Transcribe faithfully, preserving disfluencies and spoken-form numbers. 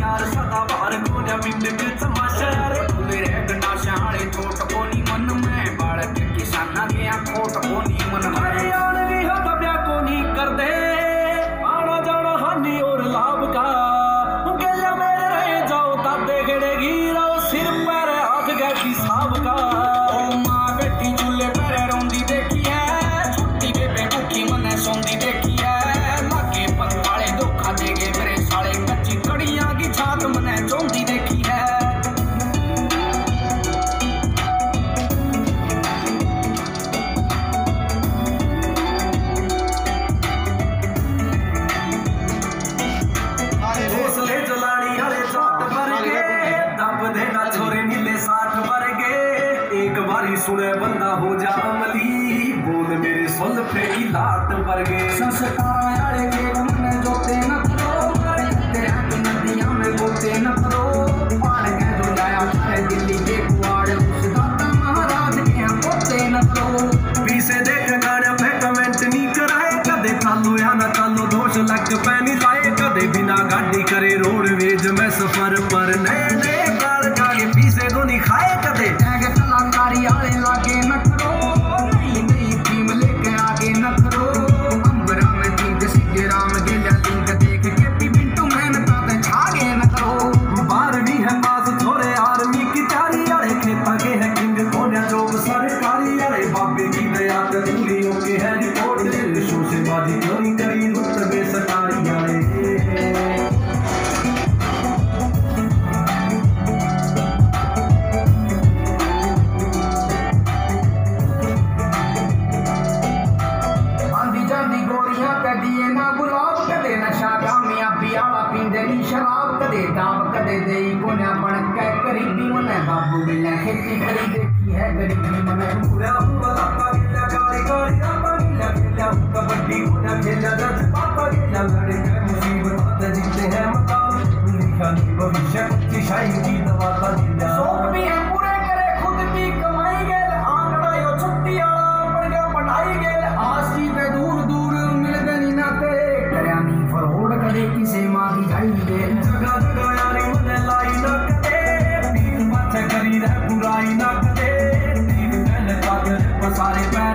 यार सदा बाहर कोन्या पिंड के तमाशा यार बोले रे गंडाशा हाले छोट कोनी मन में बालक किसाना के खोट कोनी मन में यार भी हो तब्या कोनी कर दे आना जाना हानि और लाभ का गया मेरे रह जाओ ताते खड़ेगी रहो सिर पर हाथ गए हिसाब का ओ माँ बेटी चूल्हे पर रोंदी देखी है छुट्टी बेबे भूखी मने सोंदी देखी है लागे पत्ताले धोखा देगे मेरे साले कच्ची कड़ियां की छात मने चौंदी देखी है हौसले जलाड़ी हले जात भर के दब देना छोरे नीले साठ भर के एक बारी सुने बंदा हो जा अमली बोल मेरे सुल फेंकी लाट भर गए संस्कार यारे के मन जोते न करो तेरे नदियां में गोते न करो पार के जो जाया चाहे दिल्ली के कुआड़ उस दाता महाराज के गोते न करो पीछे देख गाने पे कमेंट नहीं कराए कदे चालो या न चालो दोष लग पैनी लाए कदे बिना गाड़ी करे रोडवेज में सफर पर नए नए कार जागे पीछे दो नहीं खाए कदे टैग कलाकारी आले लागे न करो नई नई टीम लेके आगे न करो अंबरा में तीन सीधे राम गेला तीन देख के पी बिंटू मेहनत आते छागे न करो बारहवीं है पास छोरे आर्मी की तैयारी आले खेता के है किंग कोन्या जॉब सरकारी आले बाबे की दया ते दूरियों के है रिपोर्ट ले शोशेबाजी चोरी करी रुतबे सरकारी आले शराब कदे दाम कदे दे कोन्या बन के करीबी मने बाबू बिल्ला खेती करी देखी है गरीबी मने पूरा वाला पागिला गाड़ी गाड़ी पागिला खेला कबड्डी कोन्या खेला जज पापा खेला लड़े के मुसीबत दे जीते हैं मता लिखा नहीं भविष्य की शाही की दवा का जिला शौक भी है पूरे करे खुद भी कमाई गेल आंकड़ा यो छुट्टी वाला पड़ गया पढ़ाई गेल आसी पे दूर दूर मिल गनी ना ते करयानी फरोड़ करे किसे मां की जाई गेल जगह जगह यारी मने लाई ना कदे पीठ पाछे करी रे बुराई ना कदे तीन पहले पागल पसारे पे